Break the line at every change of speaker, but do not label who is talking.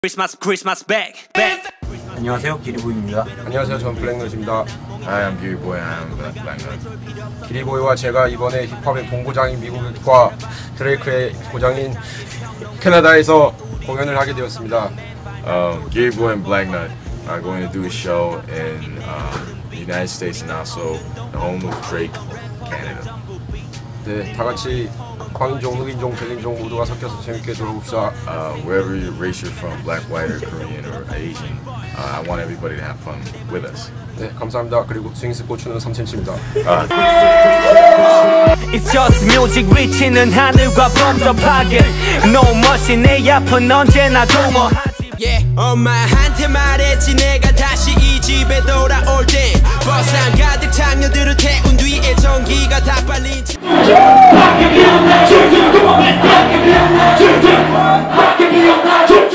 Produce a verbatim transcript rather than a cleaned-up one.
Christmas, Christmas back, back.
안녕하세요, 기리보이입니다.
안녕하세요, 저는 블랙넛입니다.
Hi, I'm Giryboy. I'm Blacknut.
기리보이와 제가 이번에 힙합의 본고장인 미국과 드레이크의 고장인 캐나다에서 공연을 하게 되었습니다.
Um, Giryboy and Blacknut are going to do a show in um, the United States and also the home of Drake, Canada.
네, 다 같이 광인종, 흑인종, 백인종 모두가 섞여서 재밌게 놀아봅시다.
Uh, wherever race you're from, black, white, or Korean, or Asian, uh, I want everybody to have fun with us.
네, 감사합니다. 그리고 스윙스 고추는 삼 센티미터입니다.
Uh,
It's just music 위치는 하늘과 범접하게 No mercy 내 앞은 언제나 공허하지
yeah, 엄마한테 말했지 내가 다시 이 집에 돌아올 때 버스 안 가득 장녀들을 태운 뒤에 전기가 다 빨린 지
Rock it, rock it, rock it, rock it, rock it, rock it, rock it, rock it, rock it,